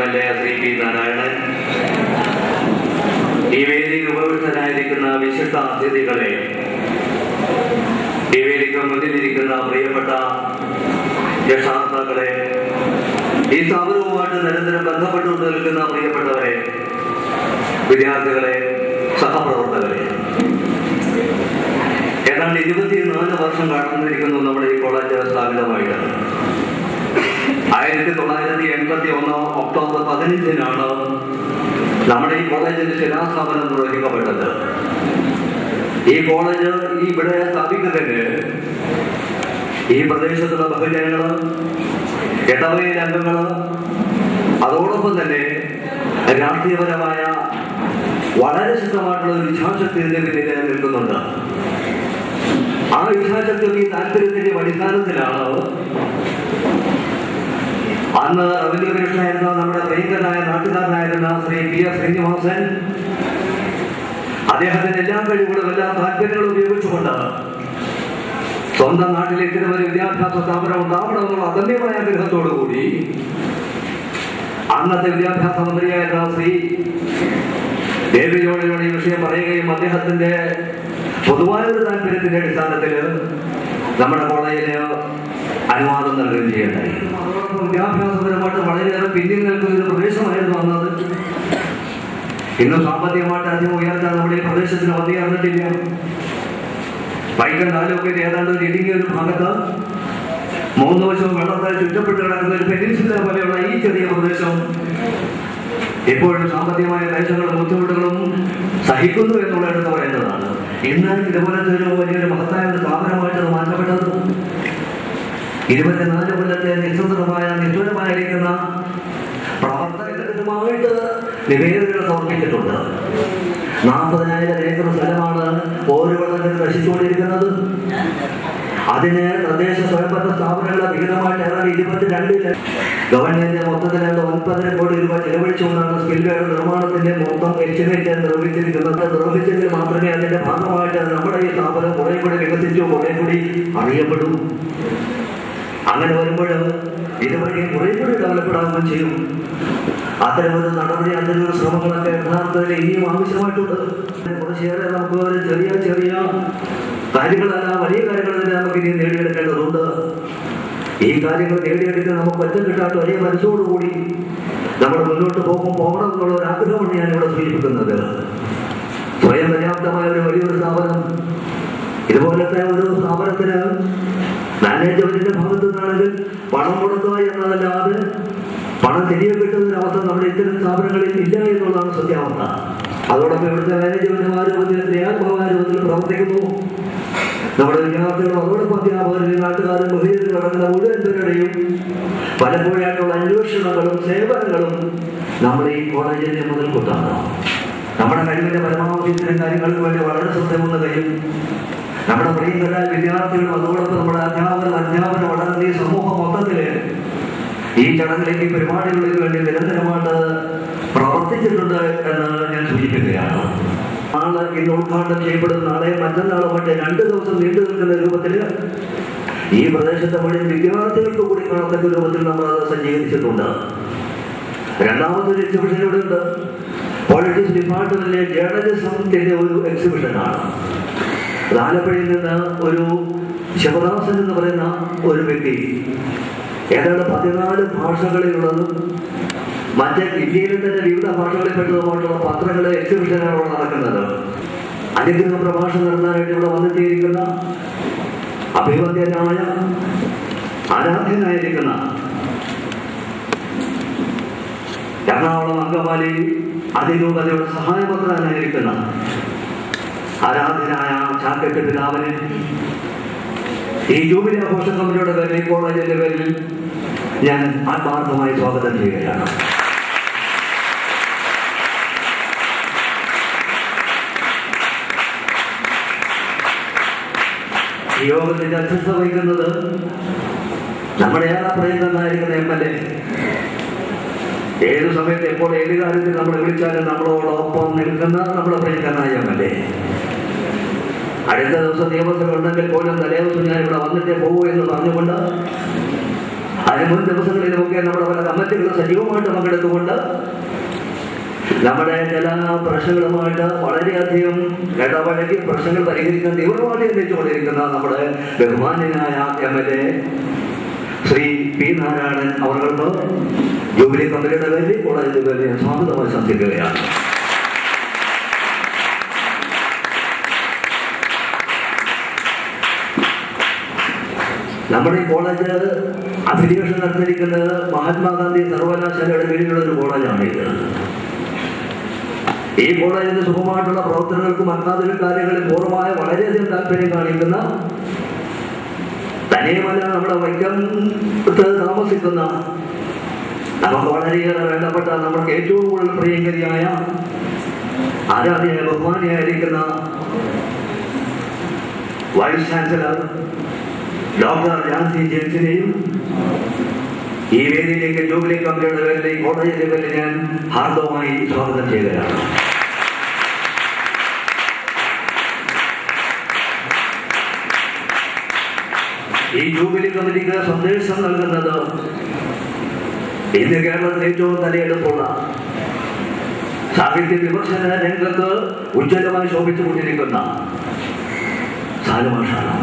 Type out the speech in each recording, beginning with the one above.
MLA Shri P Narayanan, ഈ വേദിയിൽ ഉപവിഷ്ടനായിരിക്കുന്ന വിശിഷ്ട അതിഥികളെ, ഈ വേദിക്ക് മുന്നിലിരിക്കുന്ന പ്രിയപ്പെട്ട രക്ഷാകർത്താക്കളെ, ഈ സ്ഥാപനവുമായിട്ട് നിരന്തരം ബന്ധപ്പെട്ടുകൊണ്ട് നിൽക്കുന്ന പ്രിയപ്പെട്ടവരെ, വിദ്യാർത്ഥികളെ, സഹപ്രവർത്തകരെ, ഏതാണ്ട് 24 വർഷം കടന്നിരിക്കുന്നു നമ്മുടെ ഈ കോളേജ് സ്ഥാപിതമായിട്ട്. 1981 ഒക്ടോബർ 15-നാണ് നമ്മുടെ ഈ കോളേജിന്റെ ശിലാസ്ഥാപനം നിർവഹിക്കപ്പെട്ടത്. ഈ കോളേജ് ഇവിടെ സ്ഥാപിക്കുന്നതിന് ഈ പ്രദേശത്തുള്ള ബഹുജനങ്ങള്, ഇടവകയിലെ അംഗങ്ങള്, അതോടൊപ്പം തന്നെ രാഷ്ട്രീയപരമായ വളരെ ശക്തമായിട്ടുള്ള ഒരു ഇച്ഛാശക്തി ഇതിന്റെ പിന്നിൽ നിൽക്കുന്നുണ്ട്. ആ ഇച്ഛാശക്തിയും ഈ താല്പര്യത്തിന്റെ അടിസ്ഥാനത്തിലാണ് അന്ന് റവന്യൂ കമ്മീഷണറായിരുന്ന നമ്മുടെ പ്രിയങ്കരനായ നാട്ടുകാരനായിരുന്ന ശ്രീ PS ശ്രീനിവാസൻ അദ്ദേഹത്തിന്റെ എല്ലാ കഴിവുകളും എല്ലാ താല്പര്യങ്ങളും ഉപയോഗിച്ചുകൊണ്ട് സ്വന്തം നാട്ടിലെ ഇത്തരമൊരു വിദ്യാഭ്യാസ സ്ഥാപനം ഉണ്ടാവണമെന്നുള്ള അദമ്യമായ ആഗ്രഹത്തോടുകൂടി അന്നത്തെ വിദ്യാഭ്യാസ മന്ത്രിയായിരുന്ന ശ്രീ ദേവി ജോണിയോട് ഈ വിഷയം പറയുകയും അദ്ദേഹത്തിന്റെ പൊതുവായ ഒരു താല്പര്യത്തിന്റെ അടിസ്ഥാനത്തിൽ നമ്മുടെ കോളേജിന് അനുവാദം നൽകുകയും ചെയ്യണ്ടായി. അതോടൊപ്പം വിദ്യാഭ്യാസപരമായിട്ട് വളരെയേറെ പിന്നിൽ നിൽക്കുന്ന ഒരു പ്രദേശമായിരുന്നു അന്നത്. ഇന്ന് സാമ്പത്തികമായിട്ട് അധികം ഉയർച്ച നമ്മുടെ ഈ പ്രദേശത്തിന് വന്നിറങ്ങിട്ടില്ല. വൈക്കം താലൂക്കിൽ ഏതാണ്ട് ഒരു ഇടുങ്ങിയ ഒരു ഭാഗത്ത് 3 വശവും വെള്ളത്താൽ ചുറ്റപ്പെട്ട് കിടക്കുന്ന ഒരു പെനിൻസുല പോലെയുള്ള ഈ ചെറിയ പ്രദേശം ഇപ്പോഴും സാമ്പത്തികമായ ക്ലേശങ്ങളും ബുദ്ധിമുട്ടുകളും സഹിക്കുന്നു എന്നുള്ള എടുത്ത് പറയുന്നതാണ്. ഇന്ന് ഇതുപോലത്തെ ഒരു വലിയൊരു മഹത്തായ ഒരു സ്ഥാപനമായിട്ട് മാറ്റപ്പെട്ടത് 24 കൊല്ലത്തെ നിസ്വതന്ത്രമായ നിഷ്ഠൂരമായിരിക്കുന്ന പ്രവർത്തകരുമായിട്ട് നിവേദനങ്ങൾ സമർപ്പിച്ചിട്ടുണ്ട്. 40,000 ഏക്കർ സ്ഥലമാണ് ഓരോ വെള്ളത്തിൽ നശിച്ചുകൊണ്ടിരിക്കുന്നത്. അതിന് തദ്ദേശ സ്വയംഭരണ സ്ഥാപനങ്ങളെ വിഹിതമായിട്ട് ഏതാണ്ട് 22 ഗവൺമെന്റ് മൊത്തത്തിൽ 9 കോടി രൂപ ചെലവഴിച്ചുകൊണ്ടാണ് സ്പിൽവേയുടെ നിർമ്മാണത്തിന്റെ മൊത്തം എസ്റ്റിമേറ്റ് നിർമ്മിച്ചിരിക്കുന്നത്. നിർമ്മിച്ചെങ്കിൽ മാത്രമേ അതിന്റെ ഭാഗമായിട്ട് നമ്മുടെ ഈ സ്ഥാപനം കുറെ കൂടി വികസിച്ചു, കുറെ കൂടി അറിയപ്പെടൂ. അങ്ങനെ വരുമ്പോൾ ഇതുവഴി കുറെ കൂടി ഡെവലപ്പ്ഡാവുകയും ചെയ്യും. അത്തരമൊരു നടപടി, അത്തരമൊരു ശ്രമങ്ങളൊക്കെ യഥാർത്ഥത്തിൽ ഇനിയും ആവശ്യമായിട്ടുണ്ട്. കുറച്ചേറെ നമുക്ക് ചെറിയ ചെറിയ കാര്യങ്ങളല്ല, വലിയ കാര്യങ്ങൾ തന്നെ നമുക്ക് ഇനി നേടിയെടുക്കേണ്ടതുണ്ട്. ഈ കാര്യങ്ങൾ നേടിയെടുക്കാൻ നമുക്ക് ഒറ്റ കിട്ടാത്ത വലിയ മനസ്സോടുകൂടി നമ്മൾ മുന്നോട്ട് പോകണം എന്നുള്ള ഒരു ആഗ്രഹമാണ് ഞാനിവിടെ സൂചിപ്പിക്കുന്നത്. സ്വയം പര്യാപ്തമായ ഒരു വലിയൊരു സ്ഥാപനം, ഇതുപോലത്തെ ഒരു സ്ഥാപനത്തിന് മാനേജ്മെന്റിന്റെ ഭാഗത്തു നിന്നാണെങ്കിൽ പണം കൊടുക്കുക എന്നതല്ലാതെ പണം തിരികെ കിട്ടുന്ന അവസ്ഥ നമ്മുടെ ഇത്തരം സ്ഥാപനങ്ങളിൽ ഇല്ല എന്നുള്ളതാണ് സത്യാവസ്ഥ. അതോടൊപ്പം ഇവിടുത്തെ മാനേജ്മെന്റുമാർ ക്രിയാത്മകമാരൂപത്തിൽ പ്രവർത്തിക്കുന്നു. നമ്മുടെ വിദ്യാർത്ഥികളും അതോടൊപ്പം അധ്യാപകരും നാട്ടുകാരും ബഹിരിൽ നടക്കുന്ന മുഴുവൻ പേരുടെയും പലപ്പോഴായിട്ടുള്ള അന്വേഷണങ്ങളും സേവനങ്ങളും നമ്മുടെ ഈ കോളേജിന്റെ മുതൽക്കൂട്ടാണ്. നമ്മുടെ കഴിവിന്റെ പരമാവധി ഇത്തരം കാര്യങ്ങൾക്ക് വേണ്ടി വളരെ ശ്രദ്ധയുള്ള കഴിയും. നമ്മുടെ പ്രിയങ്കരായ വിദ്യാർത്ഥികളും അതോടൊപ്പം നമ്മുടെ അധ്യാപനം വളർന്ന ഈ സമൂഹം മൊത്തത്തില് ഈ ചടങ്ങിലേക്ക് പരിപാടികൾക്ക് വേണ്ടി നിരന്തരമായിട്ട് പ്രവർത്തിച്ചിട്ടുണ്ട് എന്ന് ഞാൻ സൂചിപ്പിക്കുകയാണ്. നാളെ ഇന്ന് ഉദ്ഘാടനം ചെയ്യപ്പെടുന്ന നാളെ മറ്റന്നാളുമായിട്ട് 2 ദിവസം നീണ്ടു നിൽക്കുന്ന രൂപത്തിൽ ഈ പ്രദേശത്തെ മുഴുവൻ വിദ്യാർത്ഥികൾക്ക് കൂടി കാണത്തക്ക രൂപത്തിൽ നമ്മൾ അത് സജ്ജീകരിച്ചിട്ടുണ്ട്. രണ്ടാമതൊരു എക്സിബിഷൻ ഇവിടെ ഉണ്ട്. പൊളിറ്റിക്സ് ഡിപ്പാർട്ട്മെന്റിലെ ജേർണലിസത്തിന്റെ ഒരു എക്സിബിഷനാണ്. ആലപ്പുഴയിൽ നിന്ന് ഒരു ശിവദാസൻ എന്ന് പറയുന്ന ഒരു വ്യക്തി ഏതാണ്ട് 14 ഭാഷകളിലുള്ളതും മറ്റേ ഇന്ത്യയിൽ തന്നെ വിവിധ ഭാഷകളിൽ പെട്ടതുമായിട്ടുള്ള പത്രങ്ങളെ എക്സിബിഷനാണ് ഇവിടെ നടക്കുന്നത്. അനുഗ്രഹ പ്രഭാഷണം നടത്താനായിട്ട് ഇവിടെ വന്നെത്തിയിരിക്കുന്ന അഭിവന്ദ്യനായ ആരാധ്യനായിരിക്കുന്ന എറണാകുളം അങ്കമാലി അതിരൂപതയുടെ സഹായപത്രനായിരിക്കുന്ന ആരാധ്യനായ ചാക്കറ്റ് പിതാവിന് ഈ ജൂബിലി ആഘോഷ കമ്മിറ്റിയുടെ പേരിൽ, ഈ കോളേജിന്റെ പേരിൽ ഞാൻ ആത്മാർത്ഥമായി സ്വാഗതം ചെയ്യുകയാണ്. ഈ യോഗത്തിന്റെ അധ്യക്ഷത വഹിക്കുന്നത് നമ്മുടെ ഏറെ പ്രിയങ്കരനായിരിക്കുന്ന MLA. ഏതു സമയത്ത് എപ്പോൾ ഏത് കാര്യത്തിൽ നമ്മളെ വിളിച്ചാലും നമ്മളോടൊപ്പം നിൽക്കുന്ന നമ്മുടെ പ്രിയങ്കരനായ MLA. അടുത്ത ദിവസം നിയമസഭ ഉണ്ടെങ്കിൽ പോലും തലേദിവസം ഞാൻ ഇവിടെ വന്നിട്ടേ പോകൂ എന്ന് പറഞ്ഞുകൊണ്ട് അതിന് മുൻ ദിവസങ്ങളിലുമൊക്കെ നമ്മുടെ പല കമ്മിറ്റികളും സജീവമായിട്ട് പങ്കെടുത്തുകൊണ്ട് നമ്മുടെ ചില പ്രശ്നങ്ങളുമായിട്ട് വളരെയധികം ഇടപഴകി പ്രശ്നങ്ങൾ പരിഹരിക്കാൻ തീവ്രമായിട്ട് എത്തിച്ചുകൊണ്ടിരിക്കുന്ന നമ്മുടെ ബഹുമാന്യനായ MLA ശ്രീ പി നാരായണൻ അവർക്ക് ജൂബിലി കമ്പനിയുടെ പേരിൽ കോളേജിന്റെ പേരിൽ സ്വാഗതമായി സംബന്ധിക്കുകയാണ്. നമ്മുടെ ഈ കോളേജ് അഫിലിയേഷൻ നടത്തിയിരിക്കുന്നത് മഹാത്മാഗാന്ധി സർവകലാശാലയുടെ കീഴിലുള്ള ഒരു കോളേജാണിത്. ഈ കോളേജിന്റെ സുഖമായിട്ടുള്ള പ്രവർത്തനങ്ങൾക്കും അക്കാദമിക കാര്യങ്ങളിൽ പൂർണ്ണമായ വളരെയധികം താല്പര്യം കാണിക്കുന്ന, തന്നെയുമല്ല നമ്മുടെ വൈക്കത്ത് താമസിക്കുന്ന, നമുക്ക് വളരെയേറെ വേണ്ടപ്പെട്ട, നമുക്ക് ഏറ്റവും കൂടുതൽ പ്രിയങ്കരിയായ, ആരാധ്യ ബഹുമാനിയായിരിക്കുന്ന വൈസ് ചാൻസലർ ഡോക്ടർ ജാൻസി ജെയിംസിനെയും ഈ വേദിയിലേക്ക് ജൂബിലി കമ്പനിയുടെ പേരിൽ ഈ കോളേജിന്റെ പേരിൽ ഞാൻ ഹാർദവമായി സ്വാഗതം ചെയ്യുകയാണ്. ഈ ജൂബിലി കമ്മിറ്റിക്ക് സന്ദേശം നൽകുന്നത് ഇന്ന് കേരളത്തിൽ ഏറ്റവും തലയെടുപ്പുള്ള സാഹിത്യ വിമർശന രംഗത്ത് ഉജ്ജ്വലമായി ശോഭിച്ചുകൊണ്ടിരിക്കുന്ന സാലുമാഷാണ്.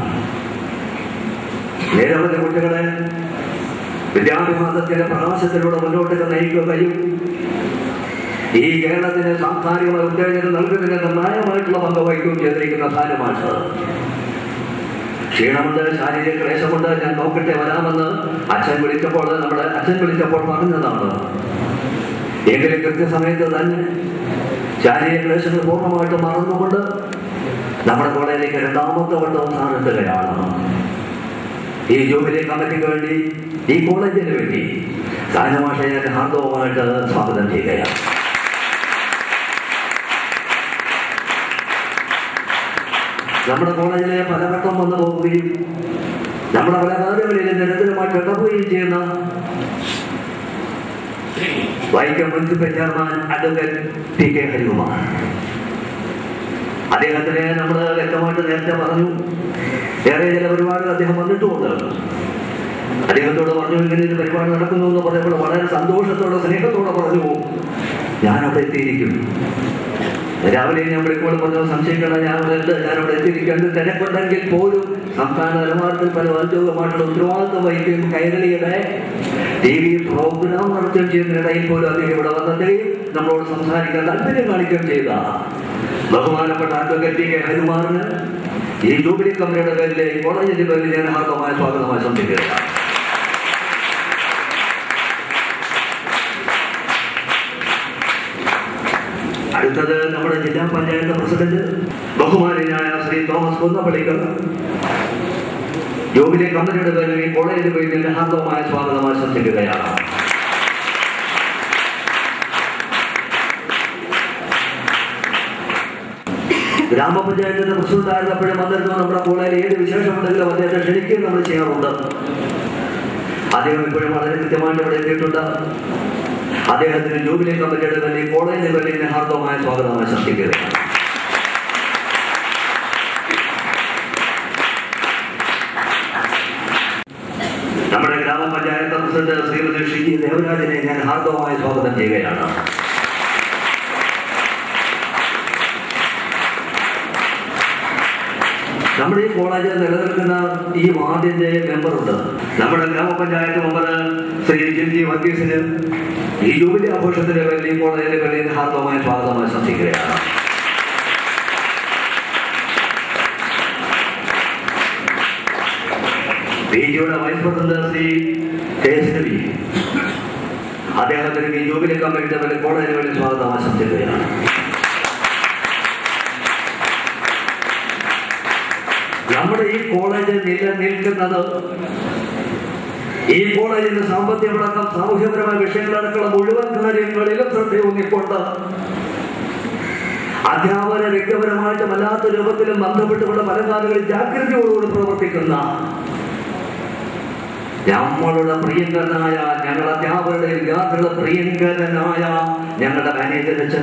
നിരവധി കുട്ടികളെ വിദ്യാഭിമാനത്തിന്റെ പ്രകാശത്തിലൂടെ മുന്നോട്ടേക്ക് നയിക്കുകയും ഈ കേരളത്തിന് സാംസ്കാരികമായ ഉത്തേജനം നൽകുന്നതിന് നിർണായകമായിട്ടുള്ള പങ്ക് വഹിക്കുകയും ചെയ്തിരിക്കുന്ന സാലുമാഷ്. ക്ഷീണമുണ്ട്, ശാരീരിക ക്ലേശമുണ്ട്, ഞാൻ നോക്കട്ടെ വരാമെന്ന് അച്ഛൻ വിളിച്ചപ്പോൾ പറഞ്ഞതാണ്. എങ്കിലും കൃത്യസമയത്ത് തന്നെ ശാരീരിക ക്ലേശങ്ങൾ പൂർണ്ണമായിട്ട് മറന്നുകൊണ്ട് നമ്മുടെ കോളേജിലേക്ക് രണ്ടാമത്തെ വട്ടവും സ്ഥാനത്തുകയാണ്. ഈ ജൂബിലി കമ്മിറ്റിക്ക് വേണ്ടി, ഈ കോളേജിന് വേണ്ടി സാലുമാഷെ ഞാൻ ഹാർദവമായിട്ട് സ്വാഗതം ചെയ്യുകയാണ്. നമ്മുടെ കോളേജിലെ പലവട്ടം വന്നു പോകുകയും നമ്മുടെ പല കാര്യങ്ങളിൽ നിരന്തരമായിട്ട് ഇടപെടുകയും ചെയ്യുന്ന Vaikom municipal chairman advocate TK Harikumar, അദ്ദേഹത്തിനെ നമ്മൾ വ്യക്തമായിട്ട് നേരത്തെ പറഞ്ഞു. വേറെ ചില പരിപാടികൾ അദ്ദേഹം വന്നിട്ടുമുണ്ട്. അദ്ദേഹത്തോട് പറഞ്ഞു, ഇങ്ങനെ ഒരു പരിപാടി നടക്കുന്നു എന്ന് പറയുമ്പോൾ വളരെ സന്തോഷത്തോടെ സ്നേഹത്തോടെ പറഞ്ഞു, ഞാനവിടെ എത്തിയിരിക്കും. രാവിലെ ഞാൻ വിളിക്കുമ്പോൾ പറഞ്ഞു, സംശയിക്കണം, ഞാനവിടെ എത്തിയിരിക്കുന്നത്. തിരക്കുണ്ടെങ്കിൽ പോലും സംസ്ഥാന നിലവാരത്തിൽ പല ഔദ്യോഗികമായിട്ടുള്ള ഉത്തരവാദിത്വം വഹിക്കുകയും കൈരളിയുടെ TV പ്രോഗ്രാം നടത്തുകയും ചെയ്യുന്നതിനിടയിൽ പോലും അദ്ദേഹം ഇവിടെ വന്നെത്തുകയും നമ്മളോട് സംസാരിക്കാൻ താല്പര്യം കാണിക്കുകയും ചെയ്ത ബഹുമാനപ്പെട്ട അഡ്വക്കേറ്റ് TK ഹരികുമാറിന് ഈ ജൂബിലി കമ്പനിയുടെ പേരിലെ ഈ കോളേജിന്റെ പേരിൽ ഞാൻ ഹാർദമായ സ്വാഗതമായി സംബന്ധിക്കുകയാണ്. അടുത്തത് നമ്മുടെ ജില്ലാ പഞ്ചായത്ത് പ്രസിഡന്റ് ബഹുമാന്യനായ ശ്രീ തോമസ് കുന്നപ്പള്ളിക്കർ ജൂബിലി കമ്പനിയുടെ പേരിൽ ഈ കോളേജിന്റെ പേരിൽ ഹാർദവമായ സ്വാഗതമായി സംബന്ധിക്കുകയാണ്. ഗ്രാമപഞ്ചായത്തിന്റെ പ്രസിഡന്റായിരുന്നപ്പോഴും വന്നിരുന്നു. നമ്മുടെ കോളേജിൽ ഏത് വിശേഷമുണ്ടെങ്കിലും അദ്ദേഹത്തെ ക്ഷണിക്കുകയും നമ്മൾ ചെയ്യാറുണ്ട്. അദ്ദേഹം ഇപ്പോഴും വളരെ കൃത്യമായിട്ട് ഇവിടെ എത്തിയിട്ടുണ്ട്. അദ്ദേഹത്തിന് ജൂബിലി കമ്മിറ്റിയുടെ പേരിൽ കോളേജിന്റെ പേരിൽ ഹാർദവമായ സ്വാഗതമായി സംബന്ധിക്കുകയാണ്. നമ്മുടെ ഗ്രാമപഞ്ചായത്ത് പ്രസിഡന്റ് ശ്രീമതി ഷിജി ദേവരാജിനെ ഞാൻ ഹാർദവമായി സ്വാഗതം ചെയ്യുകയാണ്. നമ്മുടെ ഈ കോളേജിൽ നിലനിൽക്കുന്ന ഈ വാർഡിന്റെ മെമ്പറുണ്ട്. നമ്മുടെ ഗ്രാമപഞ്ചായത്ത് മെമ്പർ ശ്രീ ജിൻജി വർഗീസിന് ഈ ജൂബിലി ആഘോഷത്തിന്റെ പേരിൽ ഈ കോളേജിന്റെ പേരിൽ ഹാർദവമായ സ്വാഗതമായി സംബന്ധിക്കുകയാണ്. BJയുടെ വൈസ് പ്രസിഡന്റ് ശ്രീ KSW, അദ്ദേഹത്തിന് ഈ ജൂബിലി കമ്മിറ്റിയുടെ പേരിൽ കോളേജിന് വേണ്ടി സ്വാഗതമായി സംബന്ധിക്കുകയാണ്. നമ്മുടെ ഈ കോളേജിൽ നിലനിൽക്കുന്നത്, ഈ കോളേജിന്റെ സാമ്പത്തികമടക്കം സാമൂഹ്യപരമായ വിഷയങ്ങളടക്കമുള്ള മുഴുവൻ കാര്യങ്ങളിലും ശ്രദ്ധയൂന്നിക്കൊണ്ട് അധ്യാപന വ്യക്തിപരമായിട്ടും അല്ലാത്ത രൂപത്തിലും ബന്ധപ്പെട്ടുകൊണ്ട് പല കാര്യങ്ങളിൽ ജാഗ്രതയോടുകൂടി പ്രവർത്തിക്കുന്ന നമ്മളുടെ പ്രിയങ്കരനായ, ഞങ്ങളുടെ അധ്യാപകരുടെ വിദ്യാർത്ഥികളുടെ പ്രിയങ്കരനായ ഞങ്ങളുടെ മാനേജരച്ഛൻ,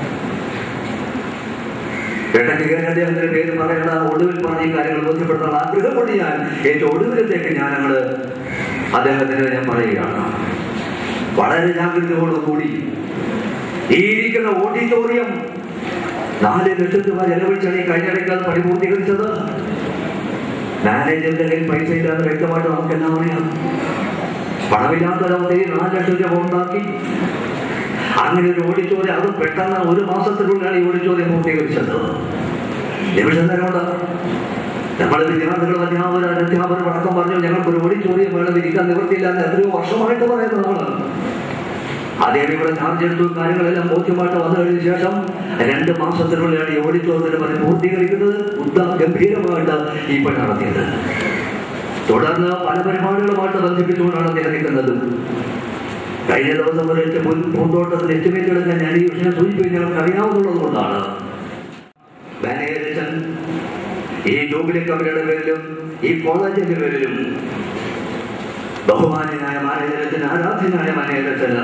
അദ്ദേഹത്തിന്റെ പേര് പറയേണ്ട, ഒടുവിൽ പറഞ്ഞ ഈ കാര്യങ്ങൾ ബോധ്യപ്പെടുത്താനുള്ള ആഗ്രഹം കൊണ്ട് ഞാൻ ഏറ്റവും ഒടുവിലത്തേക്ക് ഞാൻ അദ്ദേഹത്തിന് ഞാൻ പറയുകയാണ്, വളരെ ജാഗ്രതയോടുകൂടി ഈ ഇരിക്കുന്ന ഓഡിറ്റോറിയം 4 ലക്ഷം രൂപ ചെലവഴിച്ചാണ് ഈ കഴിഞ്ഞിടയ്ക്ക് പണി പൂർത്തീകരിച്ചത്. മാനേജറിന്റെ കയ്യിൽ പൈസ ഇല്ലാതെ വ്യക്തമായിട്ട് നമുക്കെല്ലാം അറിയാം. പണമില്ലാത്തൊരവസ്ഥയിൽ 4 ലക്ഷം രൂപ ഉണ്ടാക്കി അങ്ങനെ ഒരു ഓഡിറ്റോറിയം, അത് പെട്ടെന്ന് 1 മാസത്തിനുള്ളിലാണ് ഈ ഓഡിറ്റോറിയം പൂർത്തീകരിച്ചത്. നിമിഷം നേരമുണ്ട്. നമ്മൾ വിദ്യാർത്ഥികളും അധ്യാപകർ അടക്കം പറഞ്ഞു, ഞങ്ങൾക്കൊരു ഓഡിറ്റോറിയം വേണം, ഇരിക്കാൻ നിവൃത്തിയില്ല എന്ന് എത്രയോ വർഷമായിട്ട് പറയുന്നത് നമ്മൾ. അദ്ദേഹം ഇവിടെ ചാർജ് എടുത്തു, കാര്യങ്ങളെല്ലാം ബോധ്യമായിട്ട് വന്നു കഴിഞ്ഞ ശേഷം 2 മാസത്തിനുള്ളിലാണ് ഈ ഓഡിറ്റോറിയത്തിന് പണി പൂർത്തീകരിക്കുന്നത്. ഗംഭീരമായിട്ട് ഈ പണി നടത്തിയത്. തുടർന്ന് പല പരിപാടികളുമായിട്ട് ബന്ധിപ്പിച്ചുകൊണ്ടാണ് അദ്ദേഹം നിൽക്കുന്നത്. കഴിഞ്ഞ ദിവസം ഒരു പൂന്തോട്ടത്തിൽ എസ്റ്റിമേറ്റ് എടുക്കാൻ ഞാൻ ഈ വിഷയം സൂചിപ്പിച്ച് ഞങ്ങൾക്ക് അറിയാവുന്നത് കൊണ്ടാണ് മാനേജൻ ഈ ജൂബിലി കമ്പനിയുടെ പേരിലും ഈ കോളേജിന്റെ പേരിലും ബഹുമാന്യനായ മാനേജരത്തിന്, ആരാധ്യനായ മാനേജരത്തിന്,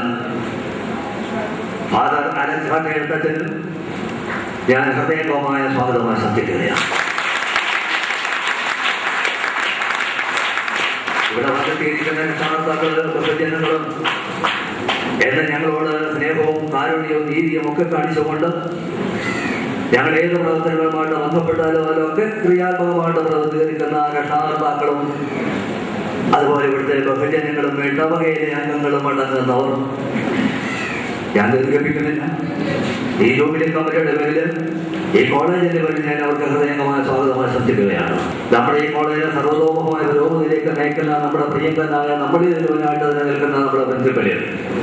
ഫാദർ അലക്സാണ്ടർ എഴുത്തച്ഛന് ഞാൻ ഹൃദയംഗമായ സ്വാഗതമായി സംബന്ധിക്കുകയാണ്. ഇവിടെ വന്നെത്തിയിരിക്കുന്ന രക്ഷാകർത്താക്കളും ബഹുജനങ്ങളും എന്ന് ഞങ്ങളോട് സ്നേഹവും കാരുണ്യവും നീതിയും ഒക്കെ കാണിച്ചുകൊണ്ട് ഞങ്ങൾ ഏത് പ്രവർത്തനങ്ങളുമായിട്ട് ബന്ധപ്പെട്ടാലും അതിലൊക്കെ ക്രിയാത്മകമായിട്ട് പ്രതികരിക്കുന്ന രക്ഷാകർത്താക്കളും അതുപോലെ ഇവിടുത്തെ ബഹുജനങ്ങളും ഇടവകയിലെ അംഗങ്ങളും അടങ്ങുന്നവർ, ഞാൻ ദീർഘിപ്പിക്കുന്നില്ല. ഈ ജൂബിലി കമ്പനിയുടെ പേരിൽ ഈ കോളേജിന്റെ പേരിൽ ഞാൻ അവർക്ക് ഹൃദയംഗമായ സ്വാഗതമായി സംബന്ധിക്കുകയാണ്. നമ്മുടെ ഈ കോളേജിലെ സർവതോമുഖമായ പുരോഗതിയിലേക്ക് നയിക്കുന്ന നമ്മുടെ പ്രിയങ്കരനായ, നമ്മുടെ ഇതിനായിട്ട് നിൽക്കുന്ന നമ്മുടെ പ്രിൻസിപ്പല്,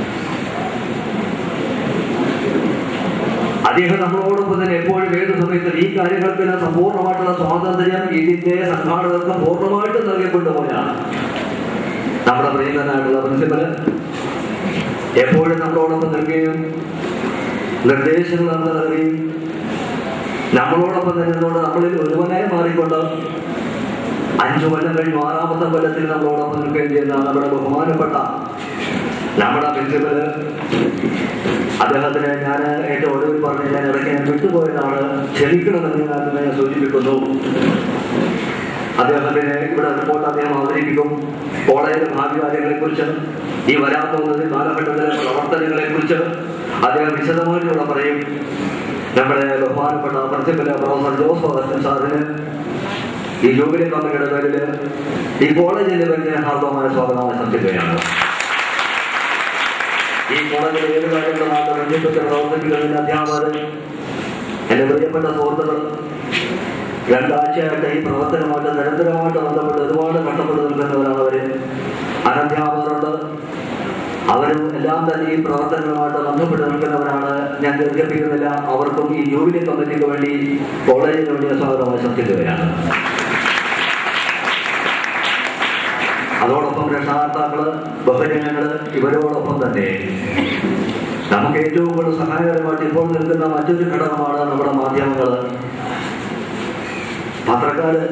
അദ്ദേഹം നമ്മളോടൊപ്പം തന്നെ എപ്പോഴും ഏത് സമയത്തും ഈ കാര്യങ്ങൾക്ക് സമ്പൂർണ്ണമായിട്ടുള്ള സ്വാതന്ത്ര്യം ഇതിന്റെ സംഘാടകർക്ക് പൂർണ്ണമായിട്ട് നൽകിക്കൊണ്ടുപോയാണ്. നമ്മുടെ പ്രിയങ്കരനായിട്ടുള്ള പ്രിൻസിപ്പല് എപ്പോഴും നമ്മളോടൊപ്പം നിൽക്കുകയും നിർദ്ദേശങ്ങൾ നമ്മൾ നൽകുകയും നമ്മളോടൊപ്പം നിന്നോട് നമ്മളിൽ ഒരുവനായി മാറിക്കൊണ്ട് 5 കൊല്ലം കഴിഞ്ഞു 6ാമത്തെ കൊല്ലത്തിൽ നമ്മളോടൊപ്പം നിൽക്കുകയും ചെയ്യുന്ന നമ്മുടെ ബഹുമാനപ്പെട്ട നമ്മുടെ പ്രിൻസിപ്പല്, അദ്ദേഹത്തിന് ഞാൻ ഏറ്റവും ഒടുവിൽ പറഞ്ഞ് ഞാൻ ഇടയ്ക്ക് ഞാൻ വിട്ടുപോയതാണ്, ക്ഷമിക്കണമെന്ന് ഞാൻ സൂചിപ്പിക്കുന്നു. അദ്ദേഹത്തിന് ഇവിടെ റിപ്പോർട്ട് അദ്ദേഹം അവതരിപ്പിക്കും. കോളേജിലെ ഭാവി കാര്യങ്ങളെക്കുറിച്ച്, ഈ വരാൻ പോകുന്ന കാലഘട്ടത്തിലെ പ്രവർത്തനങ്ങളെക്കുറിച്ച് അദ്ദേഹം വിശദമായിട്ട് ഇവിടെ പറയും. നമ്മുടെ ബഹുമാനപ്പെട്ട പ്രിൻസിപ്പല് പ്രൊഫസർ ജോസ് സാറിന് ഈ ജൂബിലി കമ്പനിയുടെ പേരിൽ ഈ കോളേജിന്റെ പേരിൽ ഹാർദവമായ സ്വാഗതമായി സംബന്ധിക്കുകയാണ്. ഈ കോളേജിൽ ഏത് കാര്യങ്ങളുമായിട്ട് ബന്ധപ്പെട്ട് പ്രവർത്തിക്കുന്നതിന് അധ്യാപകർ, എന്റെ പ്രിയപ്പെട്ട സുഹൃത്തുക്കൾ, 2 ആഴ്ചയായിട്ട് ഈ പ്രവർത്തനമായിട്ട് നിരന്തരമായിട്ട് ബന്ധപ്പെട്ട് ഒരുപാട് കഷ്ടപ്പെട്ട് നിൽക്കുന്നവരാണ് അവര്. അനധ്യാപകരുണ്ട്, അവരും എല്ലാം തന്നെ ഈ പ്രവർത്തനങ്ങളുമായിട്ട് ബന്ധപ്പെട്ട് നിൽക്കുന്നവരാണ്. ഞാൻ ദീർഘിപ്പിക്കുന്നില്ല. അവർക്കും ഈ ജൂബിലി കമ്മിറ്റിക്ക് വേണ്ടി, കോളേജിന് വേണ്ടി സ്വാഗതമായി സംബന്ധിക്കുകയാണ്. അതോടൊപ്പം രക്ഷാകർത്താക്കള്, ബഹുജനങ്ങള്, ഇവരോടൊപ്പം തന്നെ നമുക്ക് ഏറ്റവും കൂടുതൽ സഹായകരമായിട്ട് ഇപ്പോൾ നിൽക്കുന്ന മറ്റൊരു ഘടകമാണ് നമ്മുടെ മാധ്യമങ്ങള്, പത്രക്കാര്.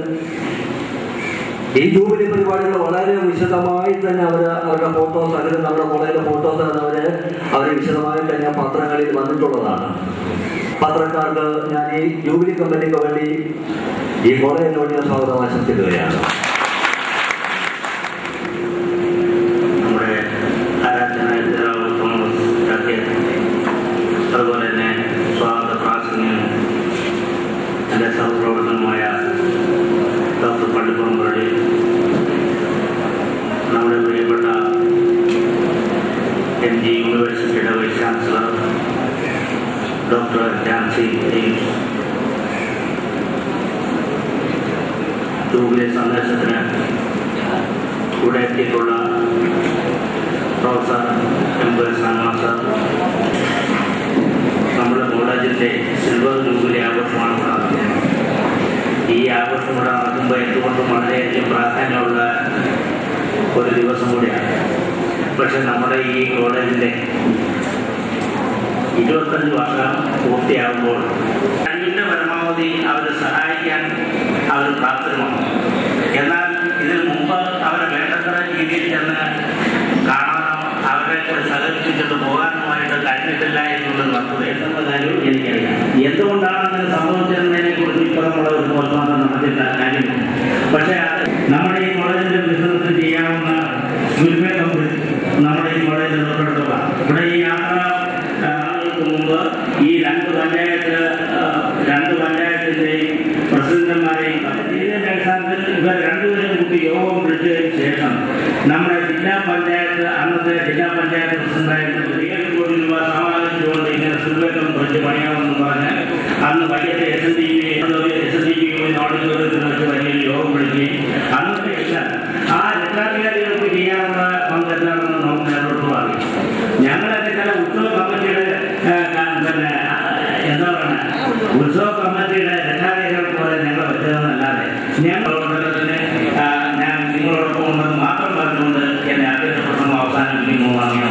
ഈ ജൂബിലി പരിപാടികൾ വളരെ വിശദമായി തന്നെ അവരുടെ ഫോട്ടോസ്, അല്ലെങ്കിൽ നമ്മുടെ കോളേജിലെ ഫോട്ടോസ് അവര് വിശദമായി തന്നെ പത്രങ്ങളിൽ വന്നിട്ടുള്ളതാണ്. പത്രക്കാർക്ക് ഞാൻ ഈ ജൂബിലി കമ്പനിക്ക് വേണ്ടി ഈ കോളേജിന് വേണ്ടി സ്വാഗതം ആശംസിക്കുകയാണ്. അതുപോലെ തന്നെ സ്വാഗത പ്രാസംഗികൻ എൻ്റെ സഹപ്രവർത്തകനുമായ ഡോക്ടർ പള്ളിപ്പുറം മുരളി, നമ്മുടെ പ്രിയപ്പെട്ട MG യൂണിവേഴ്സിറ്റിയുടെ vice chancellor doctor Jancy James, jubilee സന്ദേശത്തിന് ഇവിടെ എത്തിയിട്ടുള്ള പ്രൊഫസർ M. സാർ, നമ്മുടെ കോളേജിൻ്റെ സിൽവർ ജൂബിലി ആഘോഷമാണ് നടക്കുന്നത്. ഈ ആഘോഷം കൂടെ നടക്കുമ്പോൾ എന്തുകൊണ്ടും വളരെയധികം പ്രാധാന്യമുള്ള ഒരു ദിവസം കൂടിയാണ്. പക്ഷെ നമ്മുടെ ഈ കോളേജിൻ്റെ 25 വർഷം പൂർത്തിയാകുമ്പോൾ കഴിവിൻ്റെ പരമാവധി അവരെ സഹായിക്കാൻ അവർ പ്രാപ്തരുമാണ്. എന്നാൽ ഇതിനു മുമ്പ് അവരെ വേണ്ടത്ര രീതിയിൽ ചെന്ന് കാണാനോ അവരെ സഹകരിച്ചിട്ട് പോകാനുമായിട്ട് കഴിഞ്ഞിട്ടില്ല എന്നുള്ളത് വസ്തുത. എന്നുള്ള കാര്യവും എനിക്കറിയാം. എന്തുകൊണ്ടാണ് അങ്ങനെ സംഭവിച്ചതിനെ കുറിച്ച് ഇപ്പോൾ നമ്മളെ ഒരു പോസ്റ്റ്മോർട്ടം നടത്തില്ല കാര്യമില്ല. പക്ഷേ നമ്മുടെ ഈ കോളേജിന്റെ ബിസിനസ് ചെയ്യാവുന്ന മുമ്പ് ഈ രണ്ട് പഞ്ചായത്തിന്റെയും പ്രസിഡന്റുമാരെയും ഇതിന്റെ അടിസ്ഥാനത്തിൽ ഇവർ രണ്ടുപേരും കൂടി യോഗം വിളിച്ചതിന് ശേഷം നമ്മുടെ അന്നത്തെ ജില്ലാ പഞ്ചായത്ത് പ്രസിഡന്റായിരുന്ന 7 കോടി രൂപ സമാഹരിച്ചുകൊണ്ട് ഇങ്ങനെ സുഖം കുറച്ച് പണിയാമെന്ന് പറഞ്ഞ് അന്ന് വൈകിട്ട് SNDP ഓഡിറ്റോറിയത്തിൽ വെച്ച് വലിയൊരു യോഗം വിളിക്കുകയും അന്നത്തെ ആ രക്ഷാധികാരികൾക്ക് ചെയ്യാനുള്ള പങ്ക് എന്താണെന്ന് നമുക്ക് നേരിട്ട് പറഞ്ഞു. ഞങ്ങളൊക്കെ ചില ഉത്സവ കമ്മിറ്റിയുടെ എന്താ പറയുക ഉത്സവ കമ്മിറ്റിയുടെ രക്ഷാധികാരികൾ പോലെ ഞങ്ങൾ വെച്ചതെന്നല്ലാതെ ഞങ്ങളുടെ ഞാൻ നിങ്ങളോടൊപ്പം ഉണ്ടെന്ന് മാത്രം പറഞ്ഞുകൊണ്ട് എന്നെ അധ്യക്ഷ പ്രസംഗം അവസാനിപ്പിക്കുന്നു.